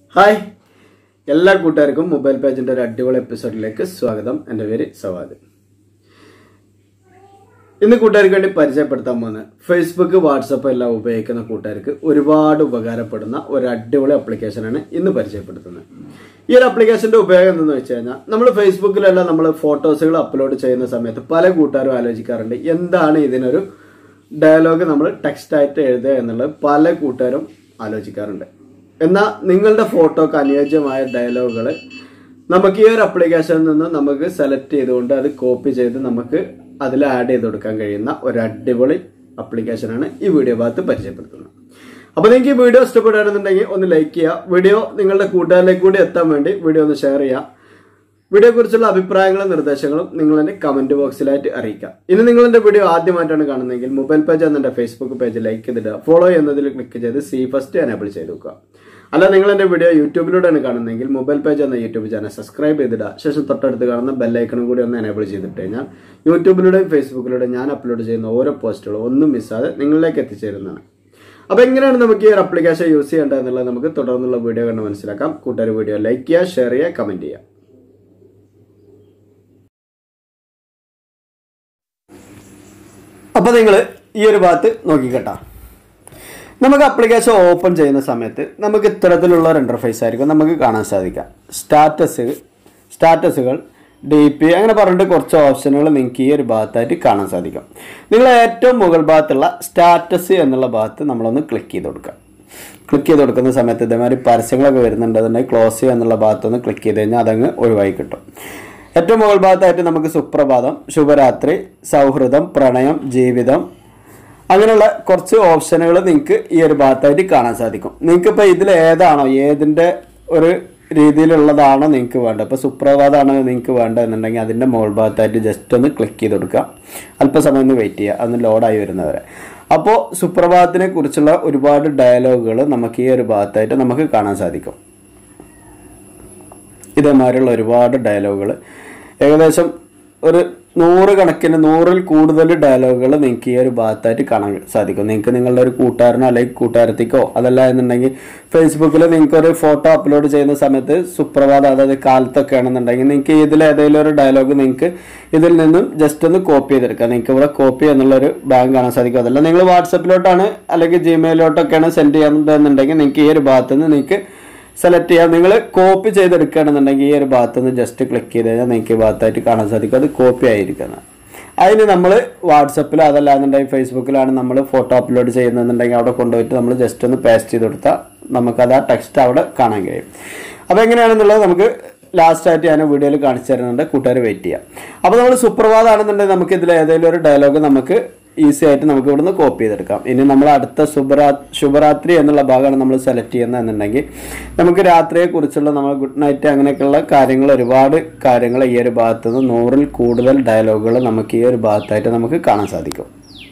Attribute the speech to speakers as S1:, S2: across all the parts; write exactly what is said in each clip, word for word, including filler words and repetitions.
S1: Hi എല്ലാ കൂട്ടുകാർക്കും mobile പേജിന്റെ ഒരു അടിപൊളി എപ്പിസോഡിലേക്ക് സ്വാഗതം. എൻ്റെ പേര് സവാദ്. ഇന്ന് കൂട്ടുകാർക്ക് വേണ്ടി പരിചയപ്പെടുത്താൻ പോകുന്നത് ഫേസ്ബുക്ക്, വാട്സപ്പ് എല്ലാം ഉപയോഗിക്കുന്ന കൂട്ടുകാർക്ക് ഒരുപാട് ഉപകാരപ്പെടുന്ന ഒരു അടിപൊളി ആപ്ലിക്കേഷനാണ് ഇന്ന് പരിചയപ്പെടുത്തുന്നത്. ഈ ഒരു ആപ്ലിക്കേഷന്റെ ഉപയോഗം എന്തെന്ന് വെച്ച് കഴിഞ്ഞാൽ, നമ്മൾ ഫേസ്ബുക്കിലെല്ലാം നമ്മൾ ഫോട്ടോസുകൾ അപ്ലോഡ് ചെയ്യുന്ന സമയത്ത് പല കൂട്ടുകാരും ആലോചിക്കാറുണ്ട് എന്താണ് ഇതിനൊരു ഡയലോഗ് നമ്മൾ ടെക്സ്റ്റായിട്ട് എഴുതുക എന്നുള്ളത് പല കൂട്ടുകാരും ആലോചിക്കാറുണ്ട്. എന്നാൽ നിങ്ങളുടെ ഫോട്ടോക്ക് അനുയോജ്യമായ ഡയലോഗുകൾ നമുക്ക് ഈ ഒരു ആപ്ലിക്കേഷനിൽ നിന്ന് നമുക്ക് സെലക്ട് ചെയ്തുകൊണ്ട് അത് കോപ്പി ചെയ്ത് നമുക്ക് അതിൽ ആഡ് ചെയ്ത് കൊടുക്കാൻ കഴിയുന്ന ഒരു അടിപൊളി ആപ്ലിക്കേഷനാണ് ഈ വീഡിയോ ഭാഗത്ത് പരിചയപ്പെടുത്തുന്നത്. അപ്പോൾ നിങ്ങൾക്ക് ഈ വീഡിയോ ഇഷ്ടപ്പെടുകയാണെന്നുണ്ടെങ്കിൽ ഒന്ന് ലൈക്ക് ചെയ്യുക. വീഡിയോ നിങ്ങളുടെ കൂട്ടുകാരിലേക്ക് കൂടി എത്താൻ വേണ്ടി വീഡിയോ ഒന്ന് ഷെയർ ചെയ്യുക. വീഡിയോ കുറിച്ചുള്ള അഭിപ്രായങ്ങളും നിർദ്ദേശങ്ങളും നിങ്ങൾ എന്റെ കമന്റ് ബോക്സിലായിട്ട് അറിയിക്കാം. ഇനി നിങ്ങൾ എന്റെ വീഡിയോ ആദ്യമായിട്ടാണ് കാണുന്നതെങ്കിൽ മൊബൈൽ പേജ് എന്ന എന്റെ ഫേസ്ബുക്ക് പേജ് ലൈക്ക് ചെയ്തിടുക. ഫോളോ എന്നതിൽ ക്ലിക്ക് ചെയ്ത് സി ഫസ്റ്റ് എനേബിൾ ചെയ്ത് വെക്കുക. അല്ല നിങ്ങൾ എന്റെ വീഡിയോ യൂട്യൂബിലൂടെയാണ് കാണുന്നതെങ്കിൽ മൊബൈൽ പേജ് എന്ന യൂട്യൂബ് ചാനൽ സബ്സ്ക്രൈബ് ചെയ്തിടുക. ശേഷം തൊട്ടടുത്ത് കാണുന്ന ബെല്ലൈക്കണും കൂടി ഒന്ന് എനേബിൾ ചെയ്തിട്ട് കഴിഞ്ഞാൽ യൂട്യൂബിലൂടെയും ഫേസ്ബുക്കിലൂടെയും ഞാൻ അപ്ലോഡ് ചെയ്യുന്ന ഓരോ പോസ്റ്റുകളും ഒന്നും മിസ്സാതെ നിങ്ങളിലേക്ക് എത്തിച്ചേരുന്നതാണ്. അപ്പൊ എങ്ങനെയാണ് നമുക്ക് ഈ ഒരു ആപ്ലിക്കേഷൻ യൂസ് ചെയ്യേണ്ടത് എന്നുള്ളത് നമുക്ക് തുടർന്നുള്ള വീഡിയോ കണ്ട് മനസ്സിലാക്കാം. കൂട്ടുകാർ വീഡിയോ ലൈക്ക് ചെയ്യുക, ഷെയർ ചെയ്യുക, കമന്റ് ചെയ്യുക. അപ്പോൾ നിങ്ങൾ ഈ ഒരു ഭാഗത്ത് നോക്കിക്കട്ടാ, നമുക്ക് ആപ്ലിക്കേഷൻ ഓപ്പൺ ചെയ്യുന്ന സമയത്ത് നമുക്ക് ഇത്തരത്തിലുള്ള ഒരു ഇൻ്റർഫേസ് ആയിരിക്കും നമുക്ക് കാണാൻ സാധിക്കുക. സ്റ്റാറ്റസ് സ്റ്റാറ്റസുകൾ ഡി പി അങ്ങനെ പറഞ്ഞിട്ട് കുറച്ച് ഓപ്ഷനുകൾ നിങ്ങൾക്ക് ഈ ഒരു ഭാഗത്തായിട്ട് കാണാൻ സാധിക്കും. നിങ്ങൾ ഏറ്റവും മുകൾ ഭാഗത്തുള്ള സ്റ്റാറ്റസ് എന്നുള്ള ഭാഗത്ത് നമ്മളൊന്ന് ക്ലിക്ക് ചെയ്ത് കൊടുക്കുക. ക്ലിക്ക് ചെയ്ത് കൊടുക്കുന്ന സമയത്ത് ഇതേമാതിരി പരസ്യങ്ങളൊക്കെ വരുന്നുണ്ടെന്നുണ്ടെങ്കിൽ ക്ലോസ് ചെയ്യുക എന്നുള്ള ഭാഗത്തൊന്ന് ക്ലിക്ക് ചെയ്ത് കഴിഞ്ഞാൽ അതങ്ങ് ഒഴിവായി കിട്ടും. ഏറ്റവും മുകൾ ഭാഗത്തായിട്ട് നമുക്ക് സുപ്രഭാതം, ശുഭരാത്രി, സൗഹൃദം, പ്രണയം, ജീവിതം അങ്ങനെയുള്ള കുറച്ച് ഓപ്ഷനുകൾ നിങ്ങൾക്ക് ഈ ഒരു ഭാഗത്തായിട്ട് കാണാൻ സാധിക്കും. നിങ്ങൾക്കിപ്പോൾ ഇതിൽ ഏതാണോ, ഏതിൻ്റെ ഒരു രീതിയിലുള്ളതാണോ നിങ്ങൾക്ക് വേണ്ടത്. ഇപ്പോൾ സുപ്രഭാതമാണോ നിങ്ങൾക്ക് വേണ്ടത് എന്നുണ്ടെങ്കിൽ അതിൻ്റെ മുകൾ ഭാഗത്തായിട്ട് ജസ്റ്റ് ഒന്ന് ക്ലിക്ക് ചെയ്ത് കൊടുക്കുക. അല്പസമയം ഒന്ന് വെയിറ്റ് ചെയ്യുക, അതൊന്ന് ലോഡായി വരുന്നവരെ. അപ്പോൾ സുപ്രഭാതത്തിനെ കുറിച്ചുള്ള ഒരുപാട് ഡയലോഗുകൾ നമുക്ക് ഈ ഒരു ഭാഗത്തായിട്ട് നമുക്ക് കാണാൻ സാധിക്കും. ഇതേമാതിരിയുള്ള ഒരുപാട് ഡയലോഗുകൾ ഏകദേശം ഒരു നൂറ് കണക്കിന് നൂറിൽ കൂടുതൽ ഡയലോഗുകൾ നിങ്ങൾക്ക് ഈ ഒരു ഭാഗത്തായിട്ട് കാണാൻ സാധിക്കും. നിങ്ങൾക്ക് നിങ്ങളുടെ ഒരു കൂട്ടുകാരനോ അല്ലെങ്കിൽ കൂട്ടുകാരത്തിക്കോ അതല്ല എന്നുണ്ടെങ്കിൽ ഫേസ്ബുക്കിൽ നിങ്ങൾക്കൊരു ഫോട്ടോ അപ്ലോഡ് ചെയ്യുന്ന സമയത്ത് സുപ്രഭാതം അതായത് കാലത്തൊക്കെ ആണെന്നുണ്ടെങ്കിൽ നിങ്ങൾക്ക് ഇതിൽ ഏതെങ്കിലും ഒരു ഡയലോഗ് നിങ്ങൾക്ക് ഇതിൽ നിന്നും ജസ്റ്റ് ഒന്ന് കോപ്പി ചെയ്തെടുക്കാം. നിങ്ങൾക്ക് ഇവിടെ കോപ്പി എന്നുള്ളൊരു ഭാഗം കാണാൻ സാധിക്കും. അതല്ല നിങ്ങൾ വാട്സപ്പിലോട്ടാണ് അല്ലെങ്കിൽ ജിമെയിലോട്ടൊക്കെയാണ് സെൻഡ് ചെയ്യുന്നതെന്നുണ്ടെങ്കിൽ നിങ്ങൾക്ക് ഈ ഒരു ഭാഗത്തുനിന്ന് നിങ്ങൾക്ക് സെലക്ട് ചെയ്യാം. നിങ്ങൾ കോപ്പി ചെയ്തെടുക്കുകയാണെന്നുണ്ടെങ്കിൽ ഈ ഒരു ഭാഗത്തുനിന്ന് ജസ്റ്റ് ക്ലിക്ക് ചെയ്ത് കഴിഞ്ഞാൽ നിങ്ങൾക്ക് ഈ ഭാഗത്തായിട്ട് കാണാൻ സാധിക്കും അത് കോപ്പി ആയിരിക്കുന്നത്. അതിന് നമ്മൾ വാട്സപ്പിലോ അതല്ലാന്നുണ്ടെങ്കിൽ ഫേസ്ബുക്കിലാണ് നമ്മൾ ഫോട്ടോ അപ്ലോഡ് ചെയ്യുന്നതെന്നുണ്ടെങ്കിൽ അവിടെ കൊണ്ടുപോയിട്ട് നമ്മൾ ജസ്റ്റ് ഒന്ന് പേസ്റ്റ് ചെയ്ത് കൊടുത്താൽ നമുക്കത് ആ ടെക്സ്റ്റ് അവിടെ കാണാൻ കഴിയും. അപ്പോൾ എങ്ങനെയാണെന്നുള്ളത് നമുക്ക് ലാസ്റ്റായിട്ട് ഞാൻ വീഡിയോയിൽ കാണിച്ചു തരുന്നുണ്ട്. കൂട്ടുകാർ വെയിറ്റ് ചെയ്യാം. അപ്പോൾ നമ്മൾ സുപ്രഭാതമാണെന്നുണ്ടെങ്കിൽ നമുക്ക് ഇതിൽ ഏതെങ്കിലും ഒരു ഡയലോഗ് നമുക്ക് ഈസി ആയിട്ട് നമുക്ക് ഇവിടുന്ന് കോപ്പി ചെയ്തെടുക്കാം. ഇനി നമ്മൾ അടുത്ത ശുഭരാ ശുഭരാത്രി എന്നുള്ള ഭാഗമാണ് നമ്മൾ സെലക്ട് ചെയ്യുന്നതെന്നുണ്ടെങ്കിൽ നമുക്ക് രാത്രിയെക്കുറിച്ചുള്ള നമ്മൾ ഗുഡ് നൈറ്റ് അങ്ങനെയൊക്കെയുള്ള കാര്യങ്ങൾ ഒരുപാട് കാര്യങ്ങൾ ഈ ഒരു ഭാഗത്ത് നിന്ന് നൂറിൽ കൂടുതൽ ഡയലോഗുകൾ നമുക്ക് ഈ ഒരു ഭാഗത്തായിട്ട് നമുക്ക് കാണാൻ സാധിക്കും.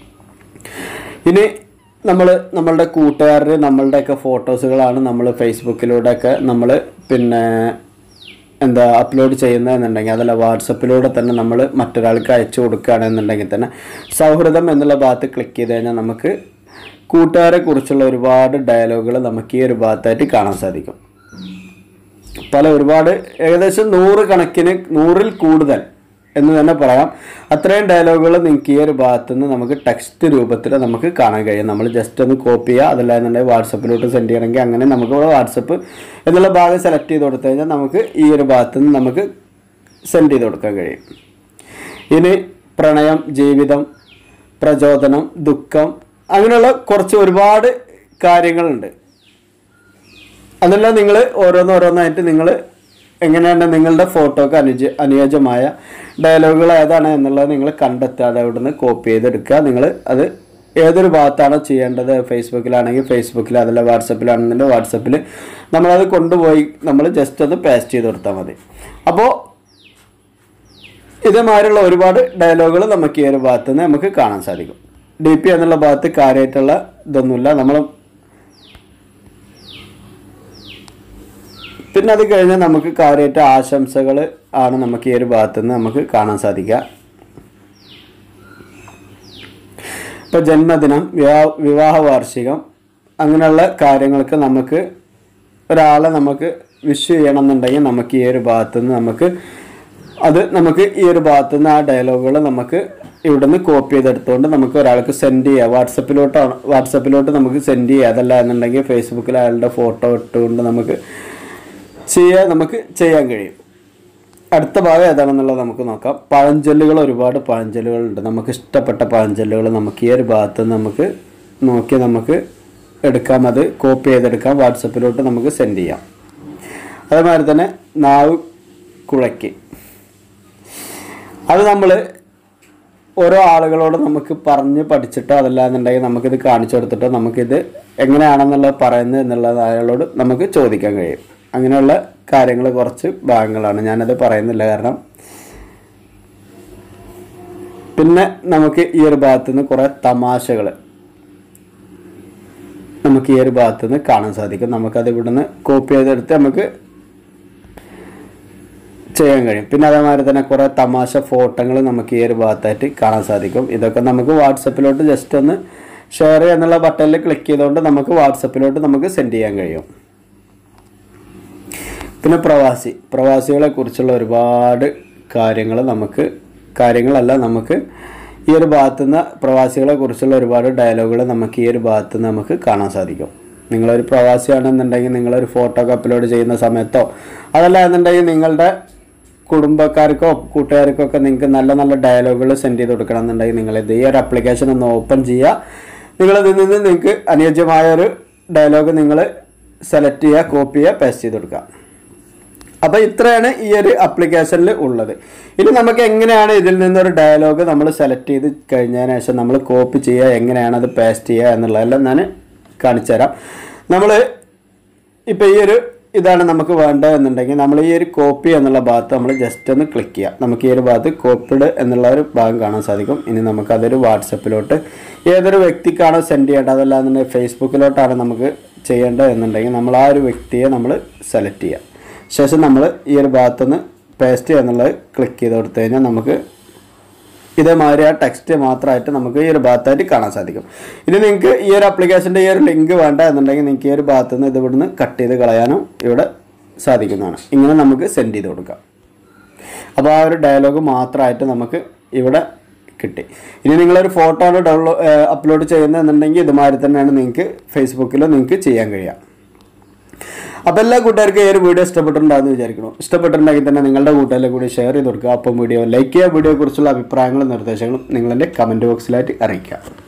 S1: ഇനി നമ്മൾ നമ്മളുടെ കൂട്ടുകാർ നമ്മളുടെയൊക്കെ ഫോട്ടോസുകളാണ് നമ്മൾ ഫേസ്ബുക്കിലൂടെയൊക്കെ നമ്മൾ പിന്നെ എന്താ അപ്ലോഡ് ചെയ്യുന്നതെന്നുണ്ടെങ്കിൽ അതല്ല വാട്സപ്പിലൂടെ തന്നെ നമ്മൾ മറ്റൊരാൾക്ക് അയച്ചു കൊടുക്കുകയാണെന്നുണ്ടെങ്കിൽ തന്നെ സൗഹൃദം എന്നുള്ള ഭാഗത്ത് ക്ലിക്ക് ചെയ്ത് കഴിഞ്ഞാൽ നമുക്ക് കൂട്ടുകാരെ കുറിച്ചുള്ള ഒരുപാട് ഡയലോഗുകൾ നമുക്ക് ഈ ഒരു ഭാഗത്തായിട്ട് കാണാൻ സാധിക്കും. പല ഒരുപാട് ഏകദേശം നൂറ് കണക്കിന് നൂറിൽ കൂടുതൽ എന്ന് തന്നെ പറയാം. അത്രയും ഡയലോഗുകൾ നിങ്ങൾക്ക് ഈ ഒരു ഭാഗത്തു നിന്ന് നമുക്ക് ടെക്സ്റ്റ് രൂപത്തിൽ നമുക്ക് കാണാൻ കഴിയും. നമ്മൾ ജസ്റ്റ് ഒന്ന് കോപ്പി ചെയ്യുക, അതല്ലാന്നുണ്ടെങ്കിൽ വാട്സപ്പിലോട്ട് സെൻഡ് ചെയ്യണമെങ്കിൽ അങ്ങനെ നമുക്ക് ഇവിടെ വാട്സപ്പ് എന്നുള്ള ഭാഗം സെലക്ട് ചെയ്ത് കൊടുത്തു കഴിഞ്ഞാൽ നമുക്ക് ഈ ഒരു ഭാഗത്തു നിന്ന് നമുക്ക് സെൻഡ് ചെയ്ത് കൊടുക്കാൻ കഴിയും. ഇനി പ്രണയം, ജീവിതം, പ്രചോദനം, ദുഃഖം അങ്ങനെയുള്ള കുറച്ച് ഒരുപാട് കാര്യങ്ങളുണ്ട്. അതെല്ലാം നിങ്ങൾ ഓരോന്നോരോന്നായിട്ട് നിങ്ങൾ എങ്ങനെയാണ് നിങ്ങളുടെ ഫോട്ടോക്ക് അനുജ അനുയോജ്യമായ ഡയലോഗുകൾ ഏതാണ് എന്നുള്ളത് നിങ്ങൾ കണ്ടെത്താതെ അവിടെ നിന്ന് കോപ്പി ചെയ്തെടുക്കുക. നിങ്ങൾ അത് ഏതൊരു ഭാഗത്താണോ ചെയ്യേണ്ടത്, ഫേസ്ബുക്കിലാണെങ്കിൽ ഫേസ്ബുക്കിൽ അതല്ല വാട്സപ്പിലാണെന്നുണ്ടെങ്കിൽ വാട്സപ്പിൽ നമ്മളത് കൊണ്ടുപോയി നമ്മൾ ജസ്റ്റ് അത് പേസ്റ്റ് ചെയ്ത് കൊടുത്താൽ മതി. അപ്പോൾ ഇതേമാതിരിയുള്ള ഒരുപാട് ഡയലോഗുകൾ നമുക്ക് ഈ ഒരു ഭാഗത്ത് നിന്ന് നമുക്ക് കാണാൻ സാധിക്കും. ഡി പി എന്നുള്ള ഭാഗത്ത് കാര്യമായിട്ടുള്ള ഇതൊന്നുമില്ല. നമ്മൾ പിന്നെ അത് കഴിഞ്ഞാൽ നമുക്ക് കാര്യമായിട്ട് ആശംസകൾ ആണ് നമുക്ക് ഈ ഒരു ഭാഗത്തു നിന്ന് നമുക്ക് കാണാൻ സാധിക്കുക. ഇപ്പോൾ ജന്മദിനം, വിവാഹ വിവാഹ വാർഷികം അങ്ങനെയുള്ള കാര്യങ്ങൾക്ക് നമുക്ക് ഒരാളെ നമുക്ക് വിഷ് ചെയ്യണം എന്നുണ്ടെങ്കിൽ നമുക്ക് ഈ ഒരു ഭാഗത്തു നിന്ന് നമുക്ക് അത് നമുക്ക് ഈ ഒരു ഭാഗത്തു നിന്ന് ആ ഡയലോഗുകൾ നമുക്ക് ഇവിടെ നിന്ന് കോപ്പി ചെയ്തെടുത്തുകൊണ്ട് നമുക്ക് ഒരാൾക്ക് സെൻഡ് ചെയ്യാം. വാട്സപ്പിലോട്ടാണ് വാട്സപ്പിലോട്ട് നമുക്ക് സെൻഡ് ചെയ്യാം. അതല്ല എന്നുണ്ടെങ്കിൽ ഫേസ്ബുക്കിൽ അയാളുടെ ഫോട്ടോ ഇട്ടുകൊണ്ട് നമുക്ക് ചെയ്യാൻ നമുക്ക് ചെയ്യാൻ കഴിയും. അടുത്ത ഭാഗം ഏതാണെന്നുള്ളത് നമുക്ക് നോക്കാം. പഴഞ്ചൊല്ലുകൾ, ഒരുപാട് പഴഞ്ചൊല്ലുകളുണ്ട്. നമുക്ക് ഇഷ്ടപ്പെട്ട പഴഞ്ചൊല്ലുകൾ നമുക്ക് ഈ ഒരു ഭാഗത്ത് നിന്ന് നമുക്ക് നോക്കി നമുക്ക് എടുക്കാം, അത് കോപ്പി ചെയ്തെടുക്കാം, വാട്സപ്പിലോട്ട് നമുക്ക് സെൻഡ് ചെയ്യാം. അതേമാതിരി തന്നെ നാവ് കുഴയ്ക്ക്, അത് നമ്മൾ ഓരോ ആളുകളോട് നമുക്ക് പറഞ്ഞ് പഠിച്ചിട്ടോ അതല്ലാന്നുണ്ടെങ്കിൽ നമുക്കിത് കാണിച്ചു കൊടുത്തിട്ടോ നമുക്കിത് എങ്ങനെയാണെന്നുള്ളത് പറയുന്നത് എന്നുള്ളത് അയാളോട് നമുക്ക് ചോദിക്കാൻ കഴിയും. അങ്ങനെയുള്ള കാര്യങ്ങൾ കുറച്ച് ഭാഗങ്ങളാണ്, ഞാനത് പറയുന്നില്ല കാരണം. പിന്നെ നമുക്ക് ഈ ഒരു ഭാഗത്തു നിന്ന് കുറേ തമാശകൾ നമുക്ക് ഈ ഒരു ഭാഗത്തു നിന്ന് കാണാൻ സാധിക്കും. നമുക്കത് ഇവിടുന്ന് കോപ്പി ചെയ്തെടുത്ത് നമുക്ക് ചെയ്യാൻ കഴിയും. പിന്നെ അതേമാതിരി തന്നെ കുറേ തമാശ ഫോട്ടോകൾ നമുക്ക് ഈ ഒരു ഭാഗത്തായിട്ട് കാണാൻ സാധിക്കും. ഇതൊക്കെ നമുക്ക് വാട്സപ്പിലോട്ട് ജസ്റ്റ് ഒന്ന് ഷെയർ എന്നുള്ള ബട്ടണിൽ ക്ലിക്ക് ചെയ്തുകൊണ്ട് നമുക്ക് വാട്സപ്പിലോട്ട് നമുക്ക് സെൻഡ് ചെയ്യാൻ കഴിയും. പിന്നെ പ്രവാസി പ്രവാസികളെ കുറിച്ചുള്ള ഒരുപാട് കാര്യങ്ങൾ നമുക്ക് കാര്യങ്ങളല്ല നമുക്ക് ഈ ഒരു ഭാഗത്തുനിന്ന് പ്രവാസികളെ കുറിച്ചുള്ള ഒരുപാട് ഡയലോഗുകൾ നമുക്ക് ഈ ഒരു ഭാഗത്തുനിന്ന് നമുക്ക് കാണാൻ സാധിക്കും. നിങ്ങളൊരു പ്രവാസിയാണെന്നുണ്ടെങ്കിൽ നിങ്ങളൊരു ഫോട്ടോ ഒക്കെ അപ്ലോഡ് ചെയ്യുന്ന സമയത്തോ അതല്ല എന്നുണ്ടെങ്കിൽ നിങ്ങളുടെ കുടുംബക്കാർക്കോ കൂട്ടുകാർക്കോ ഒക്കെ നിങ്ങൾക്ക് നല്ല നല്ല ഡയലോഗുകൾ സെൻഡ് ചെയ്ത് കൊടുക്കണം എന്നുണ്ടെങ്കിൽ നിങ്ങളിത് ഈ ഒരു ആപ്ലിക്കേഷൻ ഒന്ന് ഓപ്പൺ ചെയ്യുക. നിങ്ങളിതിൽ നിന്ന് നിങ്ങൾക്ക് അനുയോജ്യമായ ഒരു ഡയലോഗ് നിങ്ങൾ സെലക്ട് ചെയ്യുക, കോപ്പി ചെയ്യുക, പേസ്റ്റ് ചെയ്ത് കൊടുക്കുക. അപ്പോൾ ഇത്രയാണ് ഈ ഒരു ആപ്ലിക്കേഷനിൽ ഉള്ളത്. ഇനി നമുക്ക് എങ്ങനെയാണ് ഇതിൽ നിന്നൊരു ഡയലോഗ് നമ്മൾ സെലക്ട് ചെയ്ത് കഴിഞ്ഞതിന് ശേഷം നമ്മൾ കോപ്പി ചെയ്യുക, എങ്ങനെയാണ് അത് പേസ്റ്റ് ചെയ്യുക എന്നുള്ളതെല്ലാം ഞാൻ കാണിച്ചു തരാം. നമ്മൾ ഇപ്പോൾ ഈ ഒരു ഇതാണ് നമുക്ക് വേണ്ടതെന്നുണ്ടെങ്കിൽ നമ്മൾ ഈ ഒരു കോപ്പി എന്നുള്ള ഭാഗത്ത് നമ്മൾ ജസ്റ്റ് ഒന്ന് ക്ലിക്ക് ചെയ്യുക. നമുക്ക് ഈ ഒരു ഭാഗത്ത് കോപ്പിഡ് എന്നുള്ള ഒരു ഭാഗം കാണാൻ സാധിക്കും. ഇനി നമുക്കതൊരു വാട്സപ്പിലോട്ട് ഏതൊരു വ്യക്തിക്കാണോ സെൻഡ് ചെയ്യേണ്ടത്, അതല്ല എന്നുണ്ടെങ്കിൽ ഫേസ്ബുക്കിലോട്ടാണ് നമുക്ക് ചെയ്യേണ്ടത് എന്നുണ്ടെങ്കിൽ നമ്മൾ ആ ഒരു വ്യക്തിയെ നമ്മൾ സെലക്ട് ചെയ്യുക. ശേഷം നമ്മൾ ഈ ഒരു ഭാഗത്തുനിന്ന് പേസ്റ്റ് എന്നുള്ളത് ക്ലിക്ക് ചെയ്ത് കൊടുത്തു കഴിഞ്ഞാൽ നമുക്ക് ഇതേമാതിരി ആ ടെക്സ്റ്റ് മാത്രമായിട്ട് നമുക്ക് ഈ ഒരു ഭാഗത്തായിട്ട് കാണാൻ സാധിക്കും. ഇനി നിങ്ങൾക്ക് ഈ ഒരു ആപ്ലിക്കേഷൻ്റെ ഈ ഒരു ലിങ്ക് വേണ്ട എന്നുണ്ടെങ്കിൽ നിങ്ങൾക്ക് ഈ ഒരു ഭാഗത്തുനിന്ന് ഇത് ഇവിടുന്ന് കട്ട് ചെയ്ത് കളയാനും ഇവിടെ സാധിക്കുന്നതാണ്. ഇങ്ങനെ നമുക്ക് സെൻഡ് ചെയ്ത് കൊടുക്കാം. അപ്പോൾ ആ ഒരു ഡയലോഗ് മാത്രമായിട്ട് നമുക്ക് ഇവിടെ കിട്ടി. ഇനി നിങ്ങളൊരു ഫോട്ടോ ആണ് ഡൗൺലോഡ് അപ്ലോഡ് ചെയ്യുന്നതെന്നുണ്ടെങ്കിൽ ഇതുമാതിരി തന്നെയാണ് നിങ്ങൾക്ക് ഫേസ്ബുക്കിലോ നിങ്ങൾക്ക് ചെയ്യാൻ കഴിയുക. അപ്പോൾ എല്ലാ കൂട്ടുകാർക്കും ഈ ഒരു വീഡിയോ ഇഷ്ടപ്പെട്ടിട്ടുണ്ടാകുമെന്ന് വിചാരിക്കുന്നു. ഇഷ്ടപ്പെട്ടിട്ടുണ്ടെങ്കിൽ തന്നെ നിങ്ങളുടെ കൂട്ടുകാരെ കൂടി ഷെയർ ചെയ്ത് കൊടുക്കുക. അപ്പം വീഡിയോ ലൈക്ക് ചെയ്യുക. വീഡിയോയെക്കുറിച്ചുള്ള അഭിപ്രായങ്ങളും നിർദ്ദേശങ്ങളും നിങ്ങളെൻ്റെ കമൻറ്റ് ബോക്സിലായിട്ട് അറിയിക്കുക.